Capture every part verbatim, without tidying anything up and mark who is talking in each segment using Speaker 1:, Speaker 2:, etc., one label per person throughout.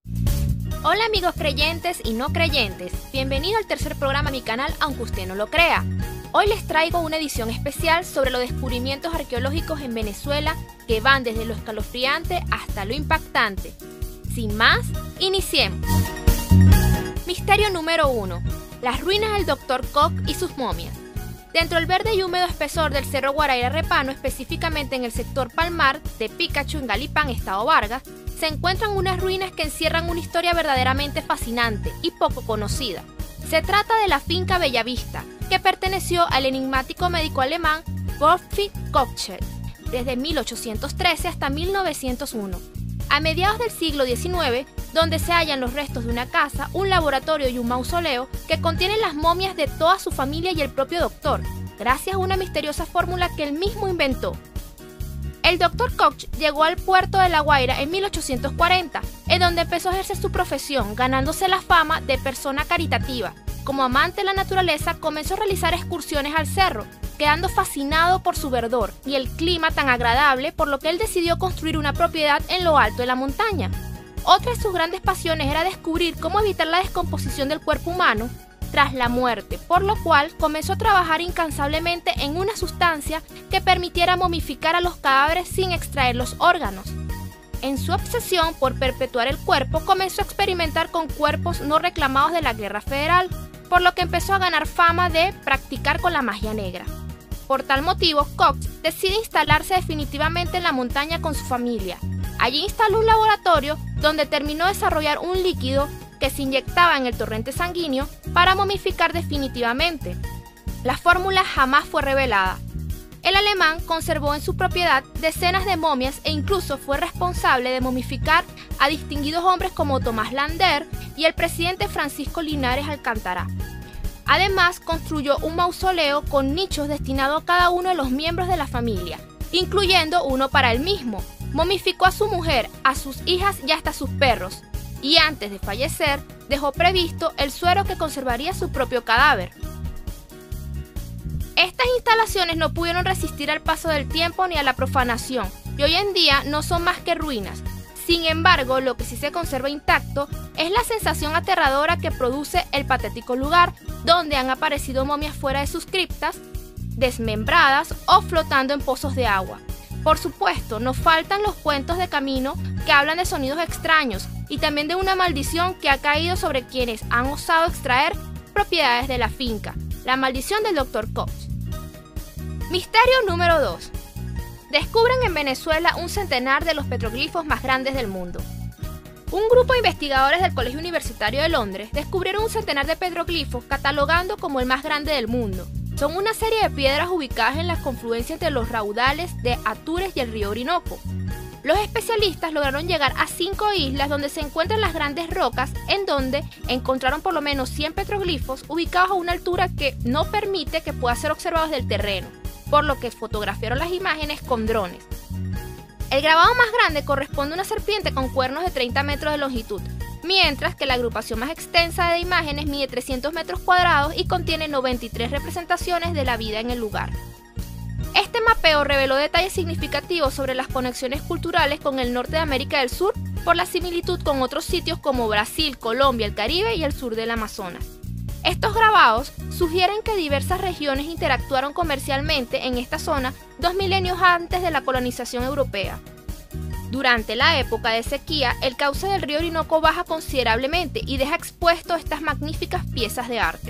Speaker 1: Hola amigos creyentes y no creyentes, bienvenido al tercer programa de mi canal aunque usted no lo crea. Hoy les traigo una edición especial sobre los descubrimientos arqueológicos en Venezuela que van desde lo escalofriante hasta lo impactante. Sin más, iniciemos. Misterio número uno. Las ruinas del doctor Koch y sus momias. Dentro del verde y húmedo espesor del Cerro Guaraíra Repano, específicamente en el sector Palmar de Picacho en Galipán, Estado Vargas, se encuentran unas ruinas que encierran una historia verdaderamente fascinante y poco conocida. Se trata de la finca Bellavista, que perteneció al enigmático médico alemán Gottfried Koch desde mil ochocientos trece hasta mil novecientos uno. A mediados del siglo diecinueve, donde se hallan los restos de una casa, un laboratorio y un mausoleo que contienen las momias de toda su familia y el propio doctor, gracias a una misteriosa fórmula que él mismo inventó. El doctor Koch llegó al puerto de La Guaira en mil ochocientos cuarenta, en donde empezó a ejercer su profesión, ganándose la fama de persona caritativa. Como amante de la naturaleza, comenzó a realizar excursiones al cerro, quedando fascinado por su verdor y el clima tan agradable, por lo que él decidió construir una propiedad en lo alto de la montaña. Otra de sus grandes pasiones era descubrir cómo evitar la descomposición del cuerpo humano tras la muerte, por lo cual comenzó a trabajar incansablemente en una sustancia que permitiera momificar a los cadáveres sin extraer los órganos. En su obsesión por perpetuar el cuerpo, comenzó a experimentar con cuerpos no reclamados de la Guerra Federal, por lo que empezó a ganar fama de practicar con la magia negra. Por tal motivo, Koch decide instalarse definitivamente en la montaña con su familia. Allí instaló un laboratorio donde terminó de desarrollar un líquido que se inyectaba en el torrente sanguíneo para momificar definitivamente. La fórmula jamás fue revelada. El alemán conservó en su propiedad decenas de momias e incluso fue responsable de momificar a distinguidos hombres como Tomás Lander y el presidente Francisco Linares Alcántara. Además, construyó un mausoleo con nichos destinados a cada uno de los miembros de la familia, incluyendo uno para él mismo. Momificó a su mujer, a sus hijas y hasta a sus perros. Y antes de fallecer, dejó previsto el suero que conservaría su propio cadáver. Estas instalaciones no pudieron resistir al paso del tiempo ni a la profanación, y hoy en día no son más que ruinas. Sin embargo, lo que sí se conserva intacto es la sensación aterradora que produce el patético lugar, donde han aparecido momias fuera de sus criptas, desmembradas o flotando en pozos de agua. Por supuesto, no faltan los cuentos de camino que hablan de sonidos extraños y también de una maldición que ha caído sobre quienes han osado extraer propiedades de la finca, la maldición del doctor Koch. Misterio número dos. Descubren en Venezuela un centenar de los petroglifos más grandes del mundo. Un grupo de investigadores del Colegio Universitario de Londres descubrieron un centenar de petroglifos catalogando como el más grande del mundo. Son una serie de piedras ubicadas en las confluencias entre los raudales de Atures y el río Orinoco. Los especialistas lograron llegar a cinco islas donde se encuentran las grandes rocas, en donde encontraron por lo menos cien petroglifos ubicados a una altura que no permite que puedan ser observados del terreno, por lo que fotografiaron las imágenes con drones. El grabado más grande corresponde a una serpiente con cuernos de treinta metros de longitud, mientras que la agrupación más extensa de imágenes mide trescientos metros cuadrados y contiene noventa y tres representaciones de la vida en el lugar. Este mapeo reveló detalles significativos sobre las conexiones culturales con el norte de América del Sur por la similitud con otros sitios como Brasil, Colombia, el Caribe y el sur del Amazonas. Estos grabados sugieren que diversas regiones interactuaron comercialmente en esta zona dos milenios antes de la colonización europea. Durante la época de sequía, el cauce del río Orinoco baja considerablemente y deja expuesto estas magníficas piezas de arte.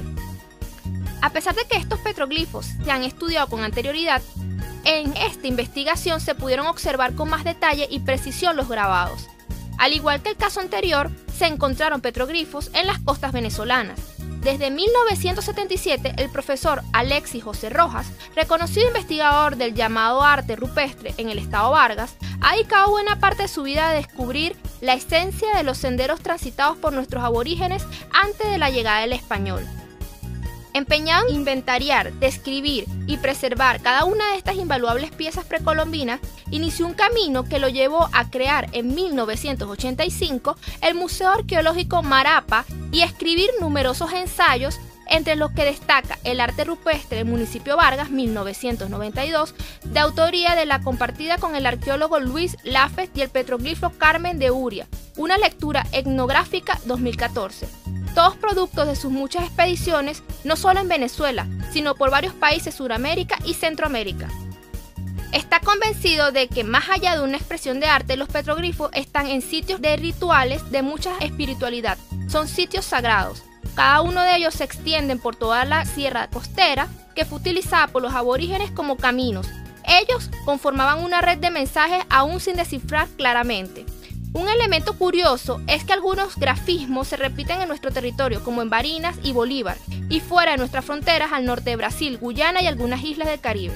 Speaker 1: A pesar de que estos petroglifos se han estudiado con anterioridad, en esta investigación se pudieron observar con más detalle y precisión los grabados. Al igual que el caso anterior, se encontraron petroglifos en las costas venezolanas. Desde mil novecientos setenta y siete, el profesor Alexis José Rojas, reconocido investigador del llamado arte rupestre en el estado Vargas, ha dedicado buena parte de su vida a descubrir la esencia de los senderos transitados por nuestros aborígenes antes de la llegada del español. Empeñado en inventariar, describir y preservar cada una de estas invaluables piezas precolombinas, inició un camino que lo llevó a crear en mil novecientos ochenta y cinco el Museo Arqueológico Marapa y a escribir numerosos ensayos entre los que destaca el arte rupestre del municipio Vargas, mil novecientos noventa y dos, de autoría de la compartida con el arqueólogo Luis Lafes, y el petroglifo Carmen de Uria, una lectura etnográfica dos mil catorce. Todos productos de sus muchas expediciones, no solo en Venezuela, sino por varios países de Sudamérica y Centroamérica. Está convencido de que más allá de una expresión de arte, los petroglifos están en sitios de rituales de mucha espiritualidad. Son sitios sagrados. Cada uno de ellos se extienden por toda la sierra costera, que fue utilizada por los aborígenes como caminos. Ellos conformaban una red de mensajes aún sin descifrar claramente. Un elemento curioso es que algunos grafismos se repiten en nuestro territorio, como en Barinas y Bolívar, y fuera de nuestras fronteras al norte de Brasil, Guyana y algunas islas del Caribe.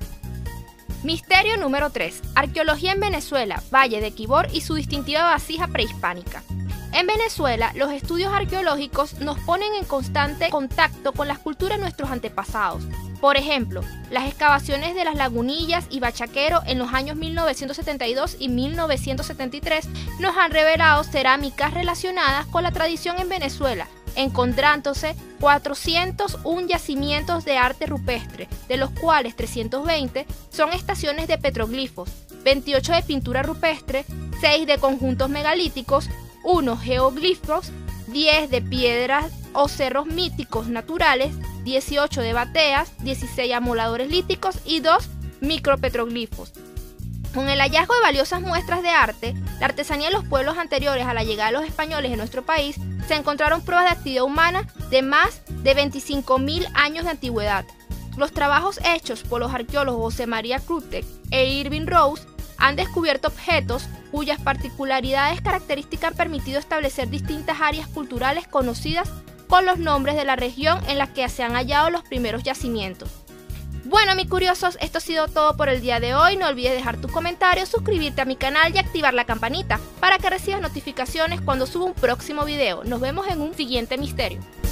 Speaker 1: Misterio número tres. Arqueología en Venezuela, Valle de Quibor y su distintiva vasija prehispánica. En Venezuela, los estudios arqueológicos nos ponen en constante contacto con las culturas de nuestros antepasados. Por ejemplo, las excavaciones de las Lagunillas y Bachaquero en los años mil novecientos setenta y dos y mil novecientos setenta y tres nos han revelado cerámicas relacionadas con la tradición en Venezuela, encontrándose cuatrocientos uno yacimientos de arte rupestre, de los cuales trescientos veinte son estaciones de petroglifos, veintiocho de pintura rupestre, seis de conjuntos megalíticos, uno geoglifos, diez de piedras o cerros míticos naturales, dieciocho de bateas, dieciséis amoladores líticos y dos micropetroglifos. Con el hallazgo de valiosas muestras de arte, la artesanía de los pueblos anteriores a la llegada de los españoles en nuestro país, se encontraron pruebas de actividad humana de más de veinticinco mil años de antigüedad. Los trabajos hechos por los arqueólogos José María Krutek e Irving Rose han descubierto objetos cuyas particularidades características han permitido establecer distintas áreas culturales conocidas con los nombres de la región en la que se han hallado los primeros yacimientos. Bueno, mis curiosos, esto ha sido todo por el día de hoy. No olvides dejar tus comentarios, suscribirte a mi canal y activar la campanita para que recibas notificaciones cuando suba un próximo video. Nos vemos en un siguiente misterio.